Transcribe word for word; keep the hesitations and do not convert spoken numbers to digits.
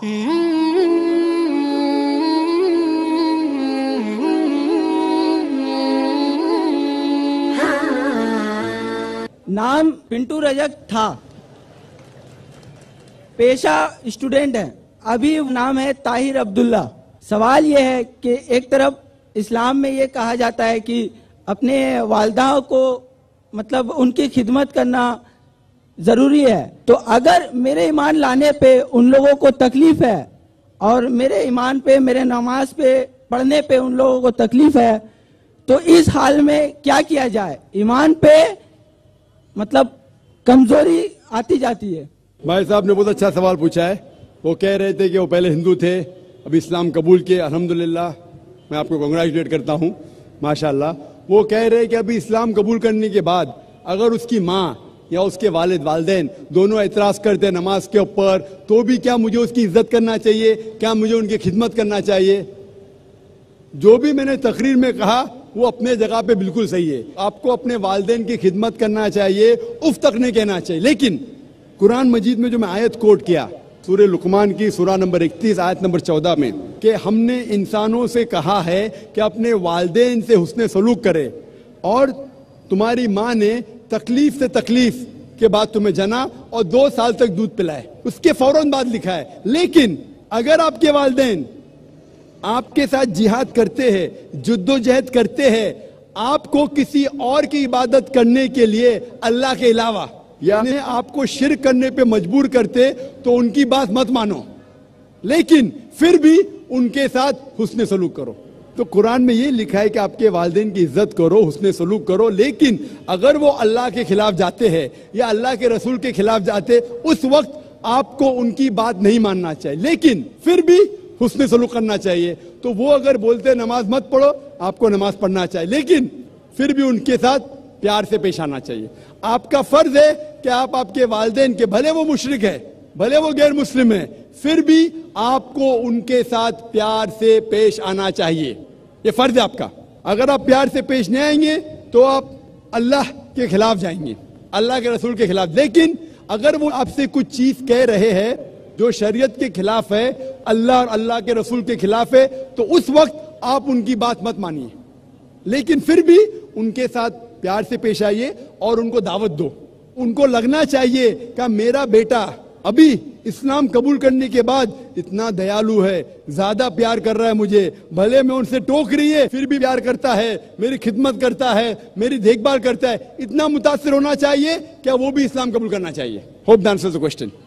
नाम पिंटू रजक था, पेशा स्टूडेंट है, अभी नाम है ताहिर अब्दुल्ला। सवाल ये है कि एक तरफ इस्लाम में ये कहा जाता है कि अपने वालिदाओं को मतलब उनकी खिदमत करना ज़रूरी है, तो अगर मेरे ईमान लाने पे उन लोगों को तकलीफ़ है और मेरे ईमान पे, मेरे नमाज पे पढ़ने पे उन लोगों को तकलीफ़ है, तो इस हाल में क्या किया जाए? ईमान पे मतलब कमज़ोरी आती जाती है। भाई साहब ने बहुत अच्छा सवाल पूछा है। वो कह रहे थे कि वो पहले हिंदू थे, अब इस्लाम कबूल किए, अल्हम्दुलिल्लाह, मैं आपको कांग्रेचुलेट करता हूँ, माशाल्लाह। वो कह रहे हैं कि अभी इस्लाम कबूल करने के बाद अगर उसकी माँ या उसके वालिद वालिदैन दोनों एतराज़ करते हैं नमाज के ऊपर, तो भी क्या मुझे उसकी इज्जत करना चाहिए? क्या मुझे उनकी खिदमत करना चाहिए? जो भी मैंने तकरीर में कहा वो अपने जगह पे बिल्कुल सही है। आपको अपने वालिदैन की खिदमत करना चाहिए, उफ तक नहीं कहना चाहिए। लेकिन कुरान मजीद में जो मैं आयत कोट किया, सूरह लुकमान की सूरा नंबर इकतीस आयत नंबर चौदह में, कि हमने इंसानों से कहा है कि अपने वालिदैन से हुस्न सलूक करे, और तुम्हारी माँ ने तकलीफ से तकलीफ के बाद तुम्हें जना और दो साल तक दूध पिलाए। उसके फौरन बाद लिखा है, लेकिन अगर आपके वालिदैन आपके साथ जिहाद करते हैं, जुद्दोजहद करते हैं, आपको किसी और की इबादत करने के लिए अल्लाह के अलावा, यानी आपको शिर्क करने पे मजबूर करते, तो उनकी बात मत मानो, लेकिन फिर भी उनके साथ हुस्न सलूक करो। तो कुरान में ये लिखा है कि आपके वालिदैन की इज्जत करो, हुस्न सलूक करो, लेकिन अगर वो अल्लाह के खिलाफ जाते हैं या अल्लाह के रसूल के खिलाफ जाते, उस वक्त आपको उनकी बात नहीं मानना चाहिए, लेकिन फिर भी हुस्न सलूक करना चाहिए। तो वो अगर बोलते नमाज मत पढ़ो, आपको नमाज पढ़ना चाहिए, लेकिन फिर भी उनके साथ प्यार से पेश आना चाहिए। आपका फर्ज है कि आप आपके वालिदैन के, भले वो मुशरिक है, भले वो गैर मुस्लिम है, फिर भी आपको उनके साथ प्यार से पेश आना चाहिए। ये फर्ज है आपका। अगर आप प्यार से पेश नहीं आएंगे तो आप अल्लाह के खिलाफ जाएंगे, अल्लाह के रसूल के खिलाफ। लेकिन अगर वो आपसे कुछ चीज कह रहे हैं जो शरीयत के खिलाफ है, अल्लाह और अल्लाह के रसूल के खिलाफ है, तो उस वक्त आप उनकी बात मत मानिए, लेकिन फिर भी उनके साथ प्यार से पेश आइए और उनको दावत दो। उनको लगना चाहिए कि मेरा बेटा अभी इस्लाम कबूल करने के बाद इतना दयालु है, ज्यादा प्यार कर रहा है मुझे, भले मैं उनसे टोक रही है फिर भी प्यार करता है, मेरी खिदमत करता है, मेरी देखभाल करता है। इतना मुतासिर होना चाहिए, क्या वो भी इस्लाम कबूल करना चाहिए। Hope that answers the question.